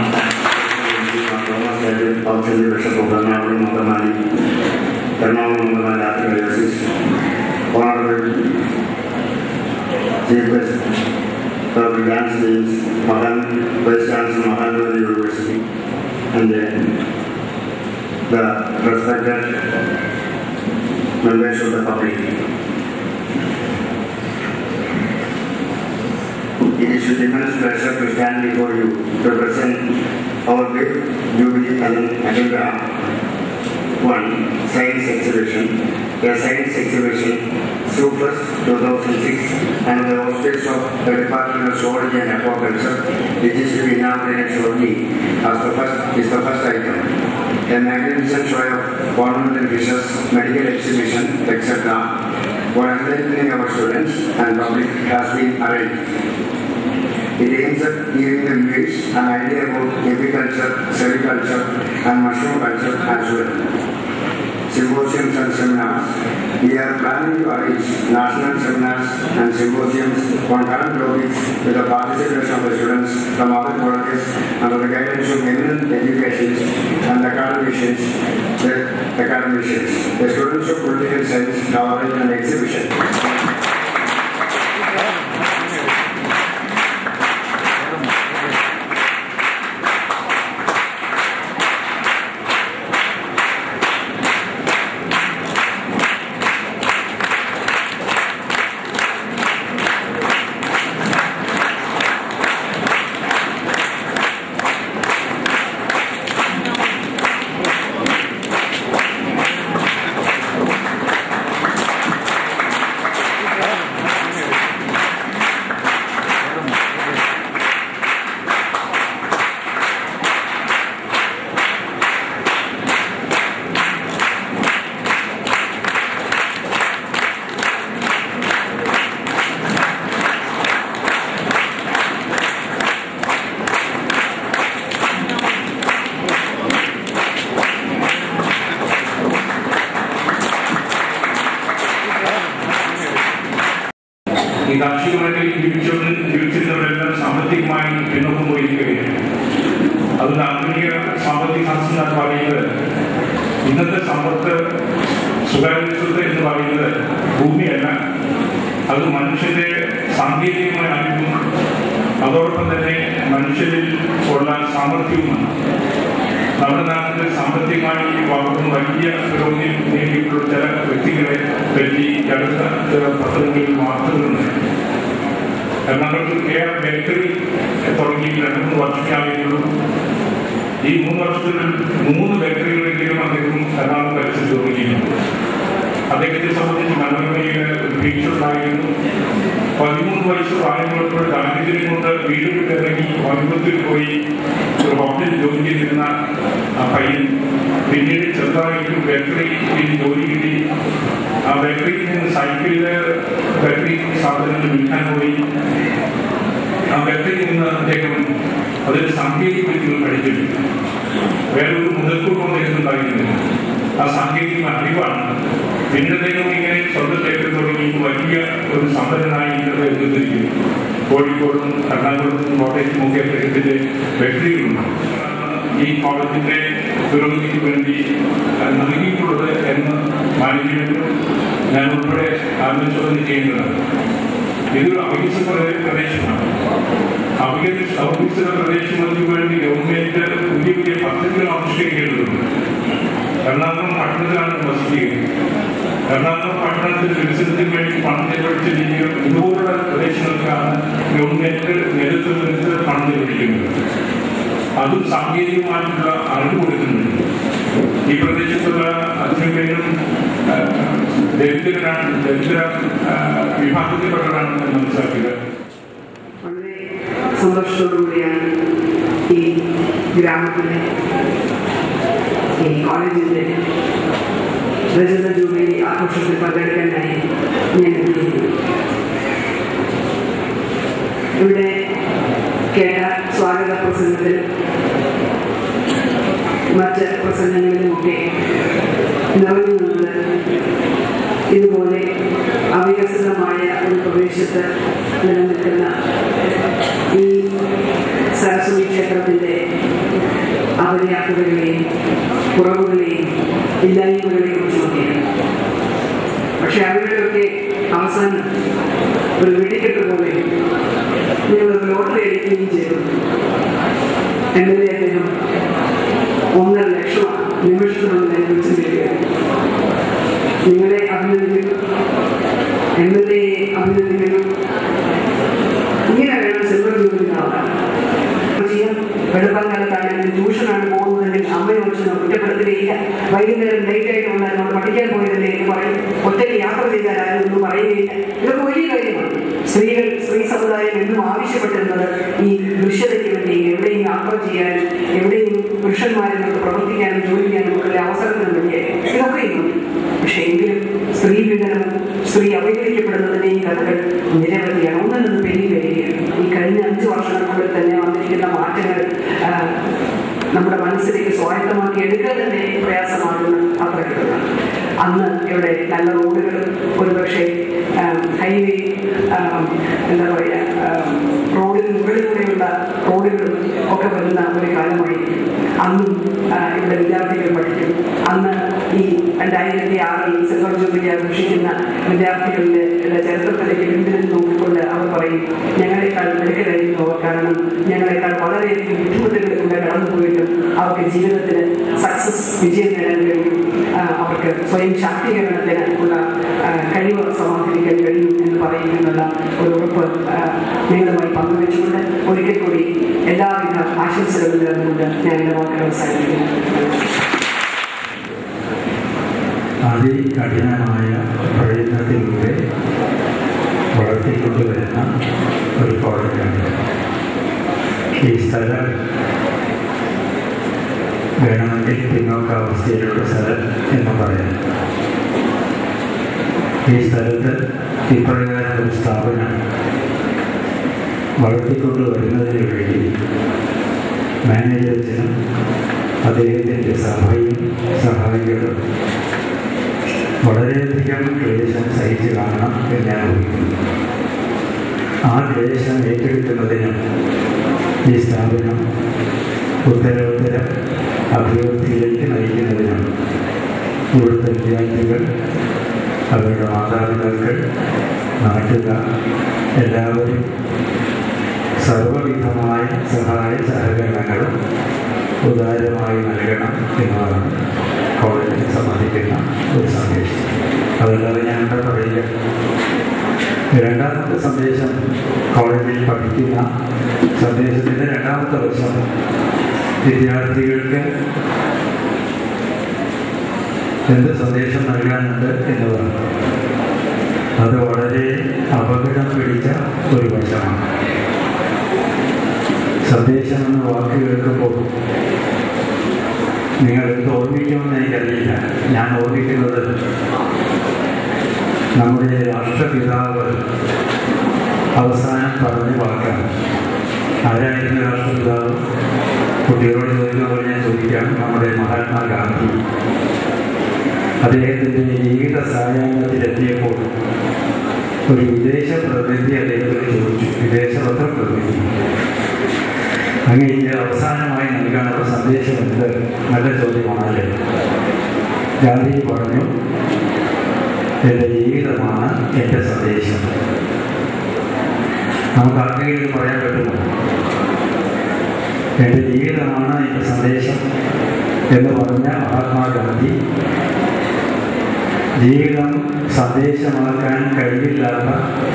Dr. Dance James, Vice Chancellor, Mahanadi University, and the respected members of the public. It is with immense pleasure to stand before you to present our big Jubilee Agenda 1 Science Exhibition, a science exhibition Super 2006 and the auspices of the Department of Zoology and Aquaculture, which is to be inaugurated shortly is the first item. A magnificent show of ornamental fishes, medical exhibition, etc. for entertaining our students and public has been arranged. It aims at giving the viewers an idea about apiculture, sericulture and mushroom culture as well. Symposiums and seminars. We are planning to arrange national seminars and symposiums on current topics with the participation of the students from other colleges under the guidance of eminent educationists and academicians. The students of political science covering an exhibition. ഈ കാർഷിക മേഖലയിൽ ജീവിച്ചിരുന്നവരെല്ലാം സാമ്പത്തികമായി പിന്നോക്കം പോയിരിക്കുകയാണ്. അതുകൊണ്ട് ആധുനിക സാമ്പത്തിക ശാസ്ത്രജ്ഞർ പറയുന്നത് ഇന്നത്തെ സമ്പത്ത് സ്വകാര്യത എന്ന് പറയുന്നത് ഭൂമിയല്ല, അത് മനുഷ്യന്റെ സാങ്കേതികമായ അറിവും അതോടൊപ്പം തന്നെ മനുഷ്യരിൽ ഉള്ള സാമർഥ്യവുമാണ്. നമ്മുടെ നാട്ടിൽ സാമ്പത്തികമായി വളർന്ന് വലിയ പുരോഗതി നേടിയിട്ടുള്ള ചില വ്യക്തികളെ പറ്റി അടുത്ത പത്രങ്ങളിൽ വാർത്തകളുണ്ട്. എറണാകുളത്ത് KR ബേക്കറി തുടങ്ങി 2-3 വർഷമായിട്ടുള്ളൂ. ഈ 3 വർഷത്തിൽ 3 ബേക്കറികളെങ്കിലും അദ്ദേഹം എറണാകുളം പരിസരത്ത് തുടങ്ങിയിട്ടുണ്ട്. അദ്ദേഹത്തെ സംബന്ധിച്ച് മനോരമയിൽ ഭീഷണമായിരുന്നു. 13 വയസ്സ് പ്രായമുള്ളപ്പോൾ ദാരിദ്ര്യം കൊണ്ട് വീട് വിട്ടിറങ്ങി കോയമ്പത്തൂർ പോയി ഒരു ഹോട്ടലിൽ ജോലി ചെയ്തിരുന്ന ആ പയ്യൻ പിന്നീട് ചെറുതായിട്ട് ബേക്കറിയിൽ ജോലി കിട്ടി. ആ ബേക്കറിയിൽ നിന്ന് സൈക്കിളില് ബേക്കറി സാധനങ്ങൾ വിൽക്കാൻ പോയി. ആ ബേക്കറിയിൽ നിന്ന് അദ്ദേഹം അതിന്റെ സാങ്കേതിക വിദ്യകൾ പഠിച്ചിട്ടുണ്ട്. വേറൊരു മുതൽക്കൂട്ടം നേരിട്ടുണ്ടായിരുന്നില്ല. ആ സാങ്കേതിക അറിവാണ് പിന്നീട് അദ്ദേഹം ഇങ്ങനെ സ്വന്തം ബേക്കറി തുടങ്ങി വലിയ ഒരു സമ്പന്നനായി എത്തിയിരിക്കുന്നു. കോഴിക്കോടും എറണാകുളത്തും കോട്ടയത്തും ഒക്കെ അദ്ദേഹത്തിന്റെ ബേക്കറികളുണ്ട്. ഈ കോളേജിന്റെ പുരോഗതിക്ക് വേണ്ടി നൽകിയിട്ടുള്ളത് എന്ന് മാനേജ്മെന്റും ഞാൻ ഉൾപ്പെടെ ആത്മവിശ്വാസം ചെയ്യുന്നതാണ്. ഇതൊരു അവികസിത പ്രദേശമാണ്. അവികസിത പ്രദേശങ്ങൾക്ക് വേണ്ടി ഗവൺമെന്റ് പുതിയ പുതിയ പദ്ധതികൾ ആവിഷ്കരിക്കേണ്ടതുണ്ട്. എറണാകുളം പട്ടണത്തിലാണ് വസിക്കുന്നത്. എറണാകുളം പട്ടണത്തിൽ വികസനത്തിന് വേണ്ടി പണം ചെലവഴിച്ചിരിക്കുകയും ഇതുപോലുള്ള പ്രദേശങ്ങൾക്കാണ് ഗവൺമെന്റ് നേതൃത്വം എടുത്ത് പണം ചെലവഴിക്കുന്നത്. അതും സാങ്കേതികമായിട്ടുള്ള അറിവ് കൊടുക്കുന്നുണ്ട്. ദരിദ്ര വിഭാഗത്തിൽപ്പെട്ടവരാണെന്ന് മനസ്സിലാക്കിയത്. വളരെ സന്തോഷത്തോടുകൂടിയാണ് ഈ ഗ്രാമത്തിലെ ഈ കോളേജിൻ്റെ രജത ജൂബിലി ആഘോഷത്തിൽ പങ്കെടുക്കാനായി ഞാൻ എത്തിയിരിക്കുന്നു. ഇവിടെ കേട്ട സ്വാഗത പ്രസംഗത്തിൽ മറ്റ് പ്രസംഗങ്ങളിലുമൊക്കെ നിറഞ്ഞു നിന്നത് ഇതുപോലെ അവികസിതമായ ഒരു പ്രദേശത്ത് നിലനിൽക്കുന്ന ഈ സരസ്വതി ക്ഷേത്രത്തിൻ്റെ അപര്യാപ്തതകളെയും കുറവുകളെയും ഇല്ലായ്മകളെയും കുറിച്ചുമൊക്കെയാണ്. പക്ഷെ അവരുടെയൊക്കെ അവസാനം ഒരു വെടിക്കെട്ട് പോലെ ഞങ്ങളൊരു ലോട്ടറി അടിക്കുകയും ചെയ്തു. എംഎൽഎ അദ്ദേഹം 1.5 ലക്ഷം നിമിഷത്തിനുള്ളിൽ അനുവദിച്ചു തരികയാണ്. നിങ്ങളെ അഭിനന്ദിക്കുന്നു, എംഎൽഎയെ അഭിനന്ദിക്കുന്നു. ഇങ്ങനെ വേണം സിൽവർ ജൂബിലി ആവാൻ. വെളുപ്പാങ്കാലത്താണെങ്കിൽ ട്യൂഷനാണ് പോകുന്നതെങ്കിൽ അമ്മയെ വെച്ച് കുറ്റപ്പെടുത്തുകയില്ല. വൈകുന്നേരം ലേറ്റായിട്ട് വന്നാൽ നമ്മൾ പഠിക്കാൻ പോയതല്ലേ എന്ന് പറയും. ഒറ്റയ്ക്ക് യാത്ര ചെയ്താലും ഒന്നും പറയുകയില്ല. ഇതൊക്കെ വലിയ കാര്യമാണ്. സ്ത്രീ സമുദായം എന്നും ആവശ്യപ്പെട്ടിരുന്നത് ഈ ദൃശ്യതയ്ക്ക് വേണ്ടി എവിടെയും യാത്ര ചെയ്യാനും എവിടെയും പുരുഷന്മാരെ നമുക്ക് പ്രവർത്തിക്കാനും ജോലി ചെയ്യാനും ഒക്കെ അവസരത്തിന് വേണ്ടിയായിരുന്നു. ഇതൊക്കെയും പക്ഷെ എങ്കിലും സ്ത്രീ പീഡനവും സ്ത്രീ അവഹേളിക്കപ്പെടുന്നതിനെയും കഥകൾ നിരവധിയാണ്. ഒന്നിനൊന്നും പെരുകി വരികയാണ്. ഈ കഴിഞ്ഞ 5 വർഷങ്ങൾക്കുള്ളിൽ തന്നെ വന്നിരിക്കുന്ന മാറ്റങ്ങൾ നമ്മുടെ മനസ്സിലേക്ക് സ്വായത്തമാക്കി എടുക്കാൻ തന്നെ പ്രയാസമാകുന്ന അത്രയ്ക്കുള്ളതാണ്. അന്ന് ഇവിടെ നല്ല റോഡുകളും ഒരുപക്ഷെ ഹൈവേ എന്താ പറയുക റോഡിന് മുകളിലൂടെയുള്ള റോഡുകളും ഒക്കെ വരുന്ന ഒരു കാലമായിരിക്കും. അന്നും ഇവിടെ വിദ്യാർത്ഥികൾ പഠിക്കും. അന്ന് ഈ 2006 സിൽവർ ജൂബിലി ആഘോഷിക്കുന്ന വിദ്യാർത്ഥികളുടെ ചരിത്രത്തിലേക്ക് പിന്തിരിഞ്ഞ് നോക്കിക്കൊണ്ട് അവർ പറയും, ഞങ്ങളെക്കാൾ മിടുക്കരായിരുന്നു അവർ. കാരണം ഞങ്ങളെക്കാൾ വളരെയധികം ബുദ്ധിമുട്ടുകളിലൂടെ കടന്നുപോയിട്ടും അവർക്ക് ജീവിതത്തിന് വിജയം നേടാൻ കഴിയും. അവർക്ക് സ്വയം ശാക്തീകരണത്തിന് ഉള്ള കഴിവ് സമാഹരിക്കാൻ കഴിയും എന്ന് പറയുമെന്നുള്ള ഒരു ഉറപ്പ് നിങ്ങളുമായി പങ്കുവെച്ചുകൊണ്ട് ഒരിക്കൽ കൂടി എല്ലാവിധ ആശംസകളും നേർന്നുകൊണ്ട് ഞാൻ എൻ്റെ വാക്കുകൾ അവസാനിപ്പിക്കുന്നു. അതികഠിനമായ പ്രയത്നത്തിലൂടെ വളർത്തിക്കൊണ്ടുവരുന്ന ഒരു കോളേജാണ് ഈ സ്ഥലം. വേണമെങ്കിൽ പിന്നോക്കാവസ്ഥയിലുള്ള സ്ഥലം എന്ന് പറയാം. ഈ സ്ഥലത്ത് ഇപ്രകാരം ഒരു സ്ഥാപനം വളർത്തിക്കൊണ്ടുവരുന്നതിന് വേണ്ടി മാനേജേഴ്സിനും അദ്ദേഹത്തിൻ്റെ സഭയും സഹായികളും വളരെയധികം ക്ലേശം സഹിച്ച് കാണണം എന്ന് ഞാൻ ഊഹിക്കുന്നു. ആ ക്ലേശം ഏറ്റെടുക്കുന്നതിനും ഈ സ്ഥാപനം ഉത്തരോത്തര അഭിവൃദ്ധിയിലേക്ക് നയിക്കുന്നതിനും ഇവിടുത്തെ വിദ്യാർത്ഥികൾ, അവരുടെ മാതാപിതാക്കൾ, നാട്ടുകാർ എല്ലാവരും സർവവിധമായ സഹായ സഹകരണങ്ങളും ഉദാരമായി നൽകണം എന്നതാണ് കോളേജിനെ സംബന്ധിക്കുന്ന ഒരു സന്ദേശം. അതല്ലാതെ ഞാൻ എന്താ പറയുക. രണ്ടാമത്തെ സന്ദേശം, കോളേജിൽ പഠിക്കുന്ന സന്ദേശത്തിൻ്റെ രണ്ടാമത്തെ വശം വിദ്യാർത്ഥികൾക്ക് എന്ത് സന്ദേശം നൽകാനുണ്ട് എന്നതാണ്. അത് വളരെ അപകടം പിടിച്ച ഒരു വശമാണ്. സന്ദേശം എന്ന വാക്ക് കേൾക്കുമ്പോൾ നിങ്ങൾ എന്ത് ഓർമ്മിക്കുമെന്ന് എനിക്കറിയില്ല. ഞാൻ ഓർമ്മിക്കുന്നത് നമ്മുടെ രാഷ്ട്രപിതാവ് അവസാനം പറഞ്ഞ വാക്കാണ്. ആരായിരുന്നു രാഷ്ട്രപിതാവ്? കുട്ടികളോട് ചോദിക്കുമ്പോൾ ഞാൻ ചോദിക്കാം. നമ്മുടെ മഹാത്മാഗാന്ധി. അദ്ദേഹത്തിൻ്റെ ജീവിത സായാഹ്നത്തിലെത്തിയപ്പോൾ ഒരു വിദേശ പ്രതിനിധി അദ്ദേഹത്തോട് ചോദിച്ചു, വിദേശപത്ര പ്രതിനിധി, അങ്ങനെ അവസാനമായി നൽകാനുള്ള സന്ദേശം എന്ത്? നല്ല ചോദ്യമാണല്ലേ. ഗാന്ധി പറഞ്ഞു, എൻ്റെ ജീവിതമാണ് എൻ്റെ സന്ദേശം. നമുക്ക് ആർക്കെങ്കിലും പറയാൻ പറ്റുമോ? എൻ്റെ ജീവിതമാണ് എൻ്റെ സന്ദേശം എന്ന് പറഞ്ഞ മഹാത്മാഗാന്ധി ജീവിതം സന്ദേശമാക്കാൻ കഴിയില്ലാത്ത,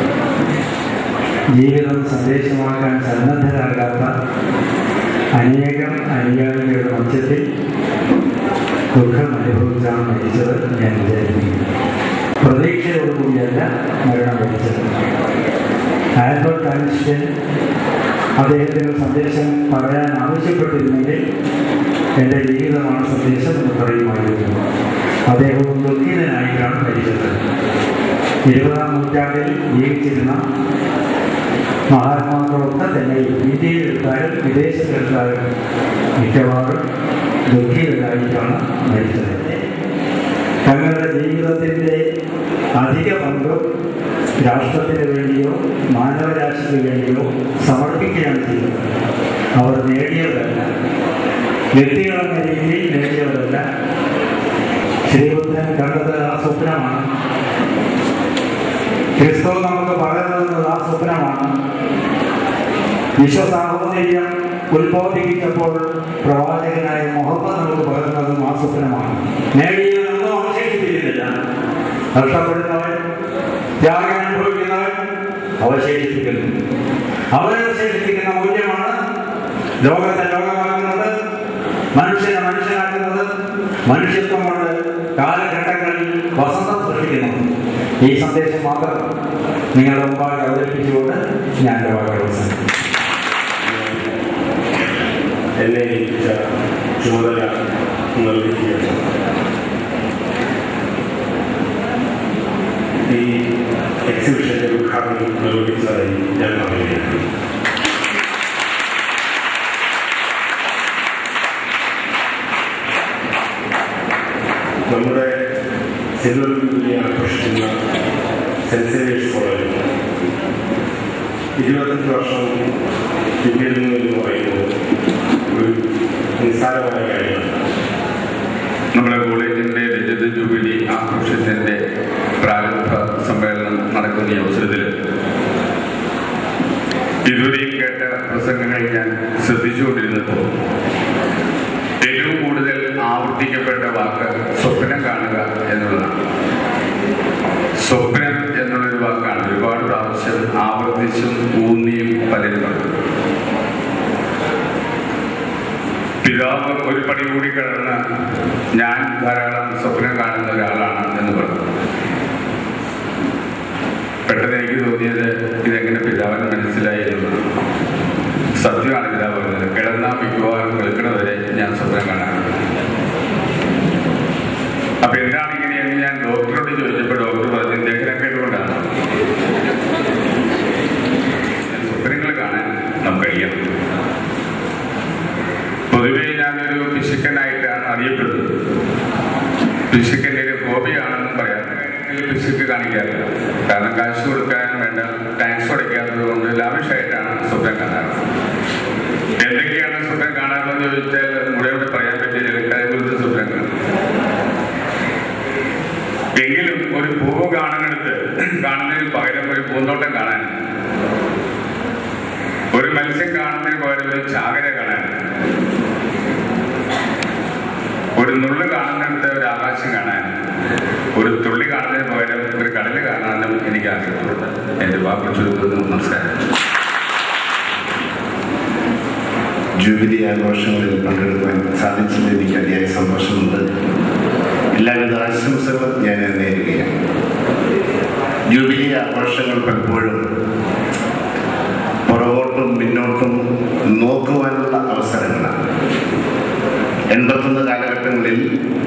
ജീവിതം സന്ദേശമാക്കാൻ സന്നദ്ധരാകാത്ത അനേകം അനുയായികളുടെ മധ്യത്തിൽ ദുഃഖം അനുഭവിച്ചാണ് മരിച്ചത് ഞാൻ വിചാരിക്കുന്നു. പ്രതീക്ഷയോടുകൂടിയല്ല മരണം വരിച്ചത്. ആൽബർട്ട് ഐൻസ്റ്റൈൻ അദ്ദേഹത്തിന് സന്ദേശം പറയാൻ ആവശ്യപ്പെട്ടിരുന്നെങ്കിൽ എൻ്റെ ജീവിതമാണ് സന്ദേശം എന്ന് പറയുമായിരുന്നു. അദ്ദേഹവും ദുഃഖിതനായിട്ടാണ് മരിച്ചത്. 20-ാം നൂറ്റാണ്ടിൽ ജീവിച്ചിരുന്ന മഹാത്മാക്കളൊക്കെ തന്നെ ഇന്ത്യയിലെടുത്താലും വിദേശത്തെടുത്താലും മിക്കവാറും ദുഃഖിതരായിട്ടാണ് മരിച്ചത്. തങ്ങളുടെ ജീവിതത്തിൻ്റെ അധിക പങ്കും രാഷ്ട്രത്തിന് വേണ്ടിയോ മാനവരാശിക്ക് വേണ്ടിയോ സമർപ്പിക്കുകയാണ് ചെയ്തത്. അവർ നേടിയവരല്ല, വ്യക്തികളെന്ന രീതിയിൽ നേടിയവരല്ല. ശ്രീബുദ്ധൻ കണ്ടത് ആ സ്വപ്നമാണ്. ക്രിസ്തു നമുക്ക് പകർന്നത് ആ സ്വപ്നമാണ്. വിശ്വസാഹോദര്യം ഉത്ബോധിപ്പിച്ചപ്പോൾ പ്രവാചകനായ മുഹമ്മദ് നമുക്ക് പകർന്നതും ആ സ്വപ്നമാണ്. നേടിയതൊന്നും അവശേഷിപ്പിക്കുന്നില്ല. നഷ്ടപ്പെടുന്നവൻ, ത്യാഗം അനുഭവിക്കുന്നവൻ അവശേഷിപ്പിക്കുന്നു. അവശേഷിപ്പിക്കുന്ന മൂല്യമാണ് ലോകത്തെ ലോകമാക്കുന്നത്, മനുഷ്യനെ മനുഷ്യനാക്കുന്നത്, മനുഷ്യത്വം കൊണ്ട് കാലഘട്ടങ്ങളിൽ വസന്തം സൃഷ്ടിക്കുന്നു. ഈ സന്ദേശം മാത്രം നിങ്ങളുടെ മുമ്പാകെ അവതരിപ്പിച്ചുകൊണ്ട് ഞാൻ എൻ്റെ വാക്കുകൾ അവസാനിപ്പിക്കുന്നു. എന്നെ ഏൽപ്പിച്ച ചുമതല നിർവഹിക്കുകയാണ്. ഈ എക്സിബിഷന്റെ ഉദ്ഘാടനം നിർവഹിച്ചതായി ഞാൻ പറയുകയാണ്. നമ്മുടെ സിൽവർ ജൂബിലി ആഘോഷിക്കുന്ന സെന്റ് സേവിയേഴ്സ് കോളേജിൽ 25 വർഷം പിന്നിടുന്നു എന്ന് പറയുന്നത് ഒരു നിസ്സാരമായ കാര്യമാണ്. നമ്മുടെ കോളേജിൻ്റെ രജത ജൂബിലി ആഘോഷത്തിൻ്റെ പ്രാരംഭ സമ്മേളനം നടക്കുന്ന ഈ അവസരത്തിൽ ഇതുവരെയും കേട്ട പ്രസംഗങ്ങൾ ഞാൻ ശ്രദ്ധിച്ചുകൊണ്ടിരുന്നപ്പോൾ ഏറ്റവും കൂടുതൽ ആവർത്തിക്കപ്പെട്ട വാക്ക് സ്വപ്നം കാണുക എന്നുള്ളതാണ്. സ്വപ്നം എന്നുള്ളൊരു വാക്കാണ് ഒരുപാട് പ്രാവശ്യം ആവർത്തിച്ചും ഊന്നിയും പലരും പറഞ്ഞു. പിതാവ് ഒരു പടി കൂടി കടന്ന് ഞാൻ ധാരാളം സ്വപ്നം കാണുന്ന ഒരാളാണ് എന്ന് പറഞ്ഞു. പെട്ടെന്ന് എനിക്ക് തോന്നിയത് ഇതെങ്ങനെ പിതാവിന് മനസ്സിലായി എന്നുള്ളത്. സത്യമാണ് പിതാവ് പറഞ്ഞത്. കിടന്നാൽ മിക്കവാറും കേൾക്കണവരെ ഞാൻ സ്വപ്നം കാണാറുണ്ട്. അപ്പൊ എന്താണ് ഇങ്ങനെയെന്ന് ഞാൻ ഡോക്ടറോട് ചോദിച്ചപ്പോൾ ഡോക്ടർ പറഞ്ഞു ദഹനക്കേടുകൊണ്ടാണ്. സ്വപ്നങ്ങൾ കാണാൻ നമുക്ക് കഴിയണം. പൊതുവെ ഞാനൊരു പിശുക്കനായിട്ടാണ് അറിയപ്പെടുന്നത്. പിശുക്കൻ്റെ ഒരു ഹോബിയാണെന്ന് പറയാം. പിശുക്ക് കാണിക്കാറില്ല. കാരണം കാശ് കൊടുക്കാൻ വേണ്ട ടാക്സ് അടയ്ക്കാത്തത് കൊണ്ട് ലാവിഷായിട്ടാണ് സ്വപ്നം കാണാറ്. എന്തൊക്കെയാണ് സ്വപ്നം കാണാറെന്ന് ചോദിച്ചാൽ മുഴുവൻ പറയാൻ പറ്റിയ ജലക്കാരെക്കുറിച്ച് സ്വപ്നങ്ങൾ. എങ്കിലും ഒരു പൂവ് കാണുന്നതിന് പകരം ഒരു പൂന്തോട്ടം കാണാൻ, ഒരു മത്സ്യം കാണുന്നതിന് പകരം ഒരു ചാകര കാണാൻ, ഒരു നുള്ളു കാണുന്നിടത്ത് ഒരു ആകാശം കാണാൻ, ഒരു തുള്ളി കാണുന്നതിന് പകരം ഒരു കടല് കാണാനും എനിക്ക് ആഗ്രഹമുണ്ട്. എൻ്റെ വാക്കുകൾ ചുരുക്കുന്നു. നമസ്കാരം. ജൂബിലി ആഘോഷങ്ങളിൽ പങ്കെടുക്കുവാൻ സാധിച്ചതിൽ എനിക്ക് അതിയായ സന്തോഷമുണ്ട്. എല്ലാവിധ ആശംസകളും ഞാൻ നേരുകയാണ്. ജൂബിലി ആഘോഷങ്ങൾ പലപ്പോഴും പുറകോട്ടും പിന്നോട്ടും നോക്കുവാനുള്ള അവസരങ്ങളാണ്. 81 കാലഘട്ടങ്ങളിൽ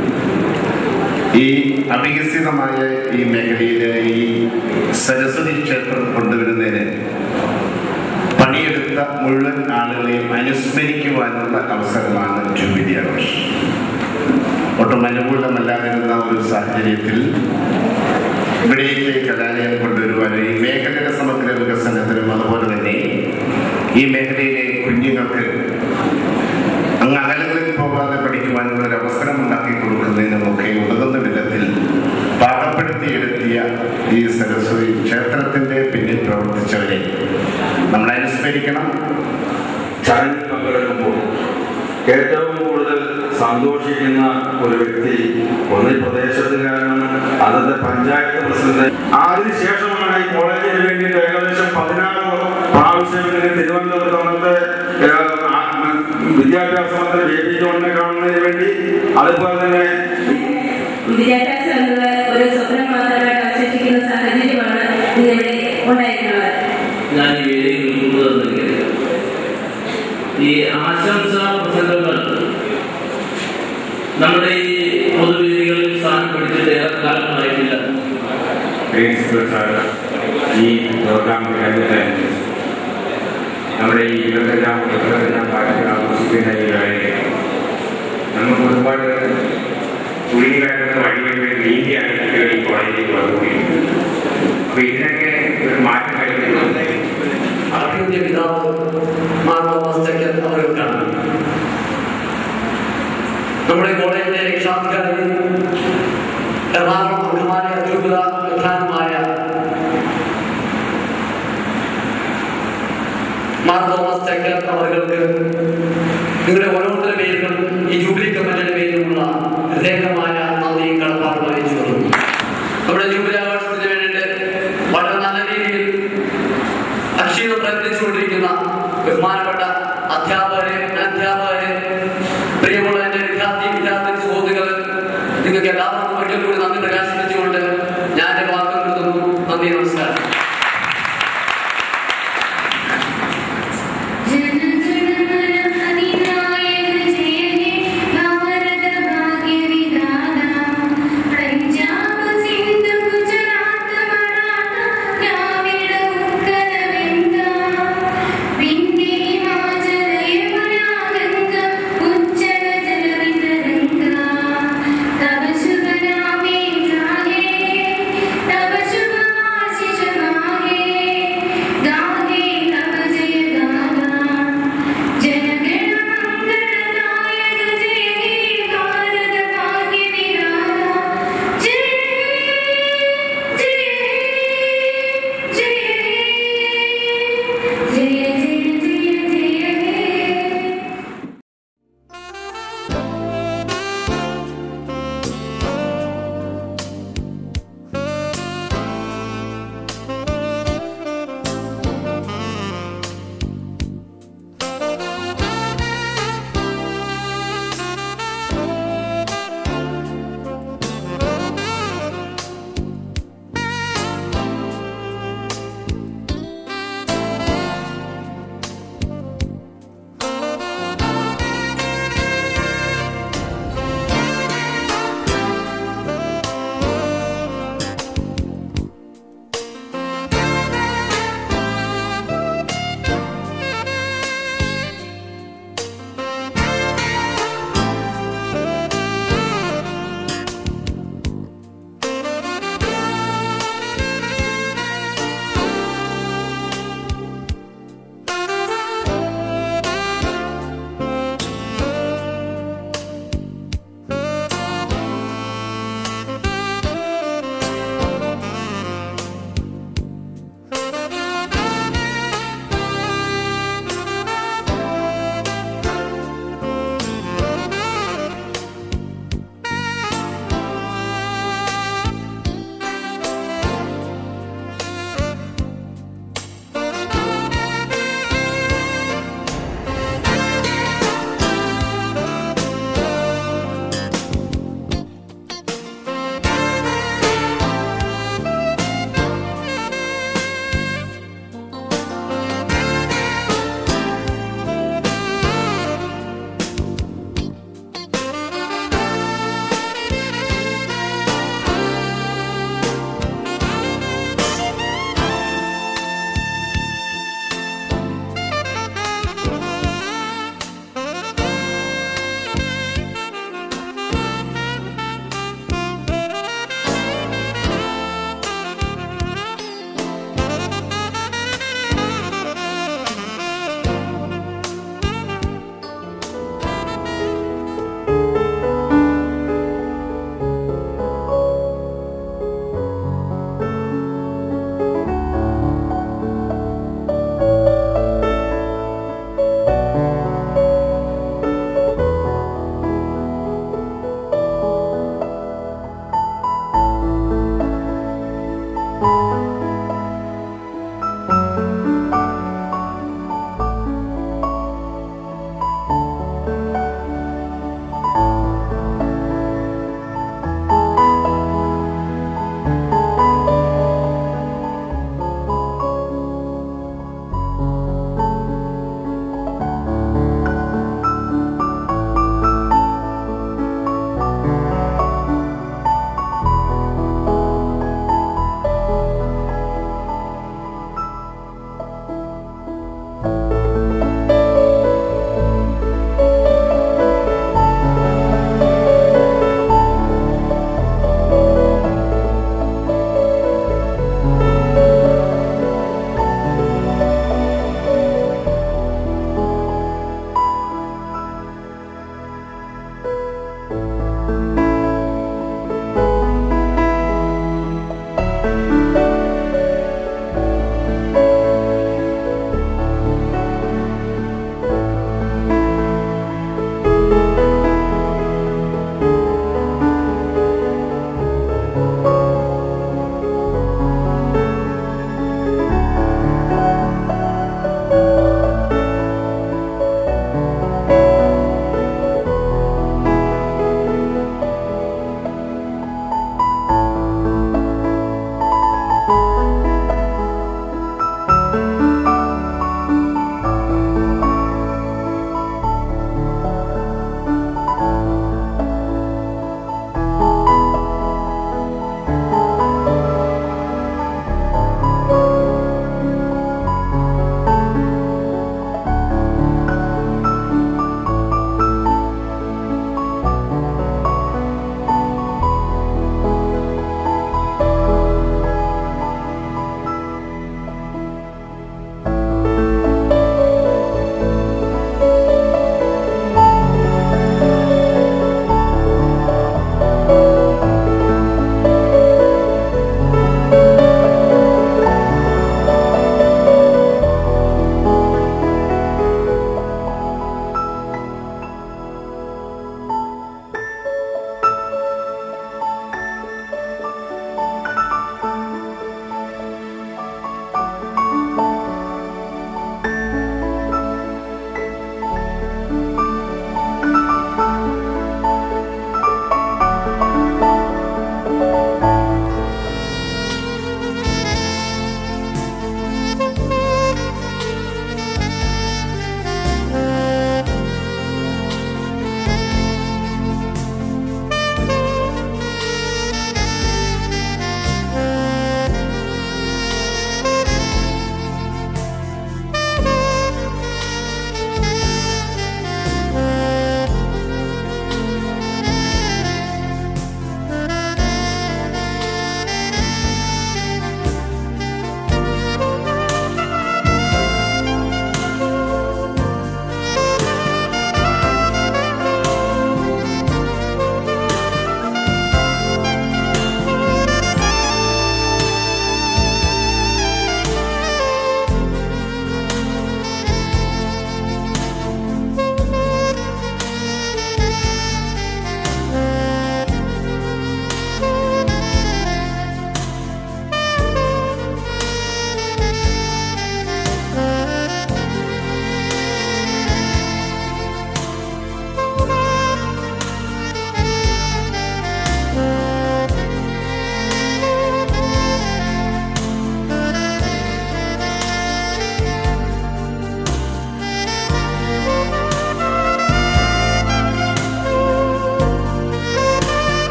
ഈ അവികസിതമായ ഈ മേഖലയിലെ ഈ സരസ്വതി ക്ഷേത്രം കൊണ്ടുവരുന്നതിന് പണിയെടുത്ത മുഴുവൻ ആളുകളെയും അനുസ്മരിക്കുവാനുള്ള അവസരമാണ് ജൂബിലി ആഘോഷം. ഒട്ടും അനുകൂലമല്ലാതിരുന്ന ഒരു സാഹചര്യത്തിൽ ഇവിടേക്ക് കലാലയം കൊണ്ടുവരുവാനും ഈ മേഖലയുടെ സമഗ്ര വികസനത്തിനും അതുപോലെ തന്നെ ഈ മേഖലയിലെ കുഞ്ഞുങ്ങൾക്ക് അങ്ങ് അകലങ്ങളിൽ പോകാതെ പഠിക്കുവാനുള്ള ഒരു അവസരം ഉണ്ടാക്കി കൊടുക്കുന്നതിനുമൊക്കെ ഉതകുന്ന വിധത്തിൽ പാകപ്പെടുത്തിയെടുത്തിയ ഈ സരസ്വതി ക്ഷേത്രത്തിന്റെ പിന്നിൽ പ്രവർത്തിച്ചവരെ നമ്മൾ അനുസ്മരിക്കണം. ചടങ്ങിൽ പങ്കെടുക്കുമ്പോൾ ഏറ്റവും കൂടുതൽ സന്തോഷിക്കുന്ന ഒരു വ്യക്തി ഒന്നീ പ്രദേശത്തുകാരാണ്, അന്നത്തെ പഞ്ചായത്ത് പ്രസിഡന്റ്. അതിനുശേഷമാണ് ഈ കോളേജിന് വേണ്ടിയിട്ട് ഏകദേശം 16 പ്രാവശ്യം തിരുവനന്തപുരത്ത് വിദ്യാഭ്യാസ മന്ത്രി ബേബി ജോണിനെ കാണുന്നതിന് വേണ്ടി, അതുപോലെ തന്നെ വിദ്യാഭ്യാസം എന്നത് ഒരു സ്വപ്നം മാത്രമായിട്ട് ഇവിടെ ഉണ്ടായിട്ടുള്ളത്. ഞാൻ ഈ വേദിയിൽ നിൽക്കുന്നത് ഈ ആശംസാ പ്രസംഗങ്ങൾ നമ്മുടെ ഈ പൊതുവേദികളിൽ സ്ഥാനം പിടിച്ചിട്ട് ഏറെ കാലങ്ങളായിട്ടില്ല. ഈ പ്രോഗ്രാം നമ്മുടെ ഈ 25-ാം വാർഷികം ആഘോഷിക്കുന്ന ഈ വേളയിൽ നമുക്ക് ഒരുപാട് കുഴികളായിരുന്ന വഴികളിൽ നീതിയാണ് കുട്ടികൾ ഈ കോളേജിലേക്ക് വന്നുകൊണ്ടിരിക്കുന്നത്. അപ്പൊ ഇതിനൊക്കെ ഒരു മാറ്റം വരുന്നുണ്ട്. അഭിവൃദ്ധി പിതാവ് മാർഗവസ്ഥയ്ക്ക് അവർക്കാണ് നമ്മുടെ കോളേജിലെ രക്ഷാധികാരി എറണാകുളം അങ്കമാലി അതിരൂപത പ്രധാനമായ മാർഗവസ്ഥയ്ക്ക് അവർക്ക് നിങ്ങളുടെ ഓരോരുത്തരുടെ പേരിലും ഈ ജൂബിലി കമ്മിറ്റിയുടെ പേരിലുമുള്ള പ്രത്യേകമായ നന്ദിയും കടപ്പാടും അറിയിച്ചു വന്നു. നമ്മുടെ ജൂബിലി ആഘോഷത്തിന് വേണ്ടിയിട്ട് വളരെ നല്ല രീതിയിൽ അക്ഷീണം പ്രയത്നിച്ചുകൊണ്ടിരിക്കുന്ന ബഹുമാനപ്പെട്ട അധ്യാപകരെ പ്രിയമുള്ള എന്റെ വിദ്യാർത്ഥി സുഹൃത്തുക്കൾ, നിങ്ങൾക്ക് എല്ലാവർക്കും ഒരിക്കൽ കൂടി നന്ദി പ്രകാശിക്കുന്നു.